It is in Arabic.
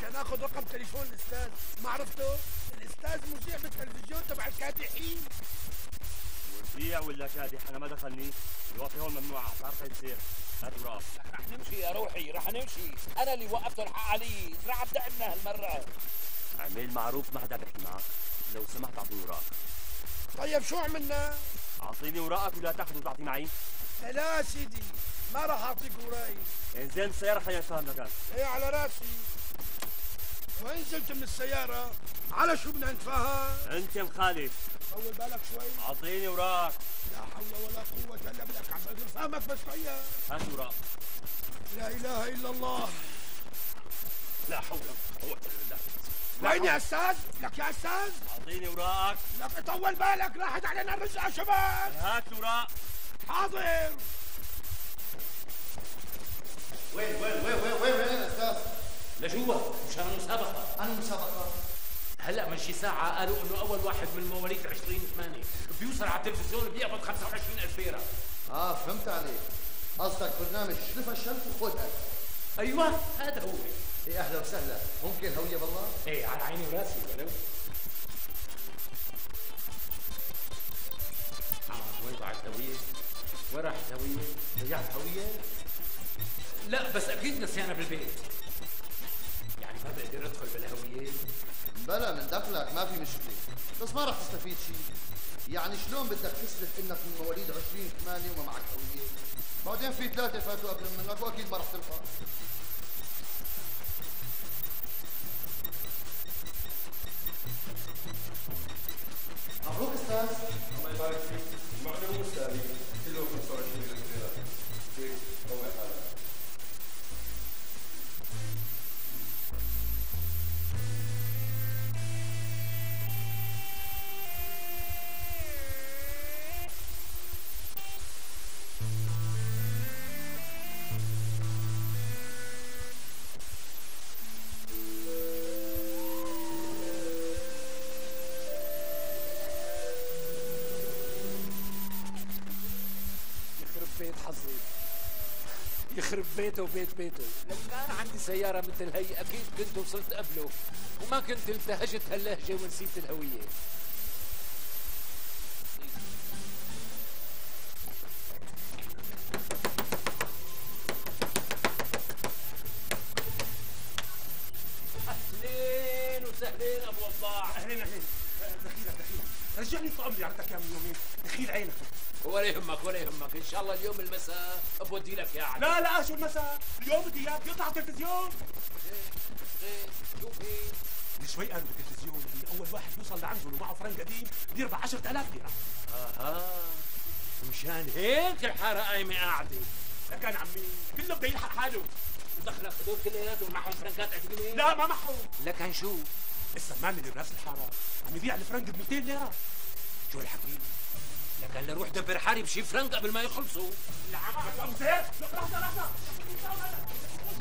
بدنا ناخذ رقم تليفون الاستاذ، ما عرفته؟ الاستاذ مذيع بالتلفزيون تبع الكادحين. مذيع ولا كادح انا ما دخلني، الوقفه هون ممنوعه، بتعرف هي تصير. هات اوراق. رح نمشي يا روحي، رح نمشي، انا اللي وقفته الحق علي، رح تعبنا هالمره. اعمل معروف، ما حدا بيحكي معك، لو سمحت اعطيني اوراق. طيب شو عملنا؟ اعطيني اوراقك ولا تاخذ وتعطي معي؟ لا سيدي، ما راح اعطيك اوراقي. انزل من السياره خلينا نتفاهم مكان. ايه على راسي. وين نزلت من السيارة؟ على شو بدنا نتفاهم؟ انت مخالف. طول بالك شوي. اعطيني اوراق. لا حول ولا قوة الا بالله، عم بفهمك بس شوية. هات اوراق. لا اله الا الله. لا حول ولا قوة الا بالله. وين يا استاذ؟ لك يا استاذ؟ اعطيني اوراقك. لك طول بالك، راحت علينا الرزقة شباب. هات الاوراق. حاضر. وين يا استاذ؟ لجوا مشان المسابقة. أنا مسابقة. هلا من شي ساعة قالوا انه اول واحد من مواليد 20/8 بيوصل على التلفزيون بيقبض 25,000 ليرة. فهمت عليك. قصدك برنامج شرف الشمس وخدها. ايوه هذا هو. ايه اهلا وسهلا، ممكن هوية بالله؟ ايه على عيني وراسي ولو. وين ضاعت الهوية؟ وين راحت الهوية؟ ضيعت هوية؟ لا بس اكيد نسيانها بالبيت. يعني ما بقدر ادخل بالهوية؟ بلا من دخلك ما في مشكلة، بس ما رح تستفيد شيء. يعني شلون بدك تثبت انك من مواليد 20/8 وما معك هوية؟ بعدين في 3 فاتوا قبل منك واكيد ما رح تلقى. مبروك استاذ. الله يبارك فيك. المعلومة السابقة كله 25,000 ليرة. هيك روح حالك. بيت حظي، يخرب بيته وبيت بيته. لو كان عندي سيارة مثل هي أكيد كنت وصلت قبله وما كنت انتهجت هاللهجة ونسيت الهوية. أهلين وسهلين أبو وضاع. أهلين. دخيلك رجعني طول عمري عرفتك يا من يومين، دخيل عينك. ولا يهمك ان شاء الله اليوم المساء بودي لك اياه. لا شو المساء؟ اليوم بدي اياك يطلع على التلفزيون. شوفي من شوي قالوا بالتلفزيون ان اول واحد يوصل لعنده ومعه فرنك قديم بيربح 10,000 ليرة. مشان هيك الحارة قايمة قاعدة. لكن عمي كله بده يلحق حاله. ودخلك هدول كلياتهم معهم فرنكات قديمة؟ لا ما معهم. لكن شو؟ السمان اللي براس الحارة عم يبيع الفرنك ب 200 ليرة. شو الحكي؟ لكن لروح دبر حالي بشي فرنك قبل ما يخلصوا. لا عم زيد. لحظة